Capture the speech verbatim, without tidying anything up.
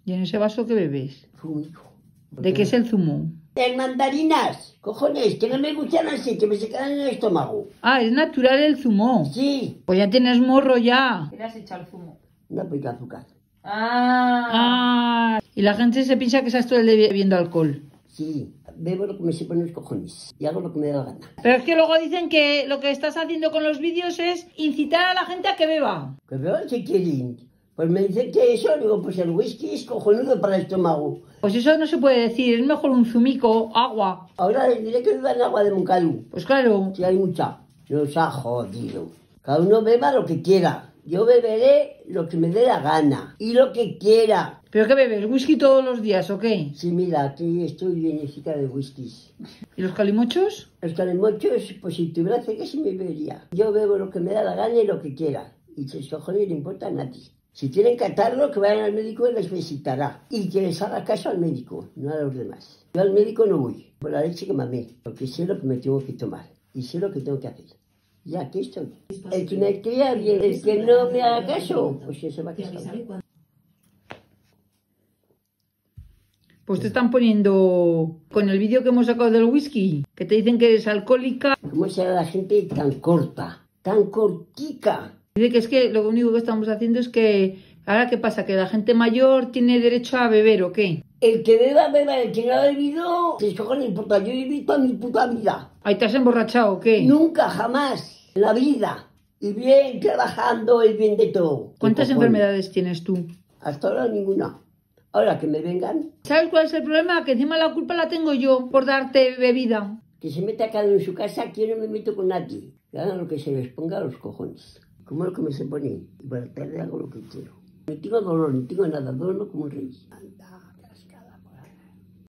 ¿Y en ese vaso qué bebes? Zumico. ¿De qué es el zumo? De mandarinas, cojones, que no me gustan así, que me se quedan en el estómago. Ah, es natural el zumo. Sí. Pues ya tienes morro ya. ¿Qué le has echado al zumo? Una pica azúcar. Ah. Ah, y la gente se piensa que estás todo el día bebiendo alcohol. Sí, bebo lo que me se pone los cojones y hago lo que me da la gana. Pero es que luego dicen que lo que estás haciendo con los vídeos es incitar a la gente a que beba. ¿Que veo si quieren? Pues me dicen que eso, digo, pues el whisky es cojonudo para el estómago. Pues eso no se puede decir, es mejor un zumico, agua. Ahora les diré que beban agua de Moncalú. Pues claro. Si hay mucha. Nos ha jodido. Cada uno beba lo que quiera. Yo beberé lo que me dé la gana. Y lo que quiera. ¿Pero qué bebes? ¿Whisky todos los días o qué? Sí, mira, aquí estoy llenecita de whiskies. ¿Y los calimochos? Los calimochos, pues si tuviera que sí me bebería. Yo bebo lo que me da la gana y lo que quiera. Y si los cojones le importan a ti. Si tienen catarro, que vayan al médico y les visitará. Y que les haga caso al médico, no a los demás. Yo al médico no voy, por la leche que mamé, porque sé lo que me tengo que tomar. Y sé lo que tengo que hacer. Ya, aquí estoy. El que me crea bien, el que no me haga caso, pues se va a quedar. Pues te están poniendo con el vídeo que hemos sacado del whisky, que te dicen que eres alcohólica. ¿Cómo será la gente tan corta, tan cortica? Dice que es que lo único que estamos haciendo es que, ahora qué pasa, que la gente mayor tiene derecho a beber o qué. El que beba, beba, el que no ha bebido, ¿qué cojones importa? Yo he vivido toda mi puta vida. ¿Ahí te has emborrachado o qué? Nunca, jamás, en la vida. Y bien, trabajando, y bien de todo. ¿Cuántas enfermedades tienes tú? Hasta ahora ninguna. Ahora que me vengan. ¿Sabes cuál es el problema? Que encima la culpa la tengo yo por darte bebida. Que se meta cada uno en su casa, que yo no me meto con nadie. Que hagan lo que se les ponga a los cojones. Como lo que me se pone. Y por la tarde hago lo que quiero. No tengo dolor, no tengo nada. Duermo como un rey. Anda.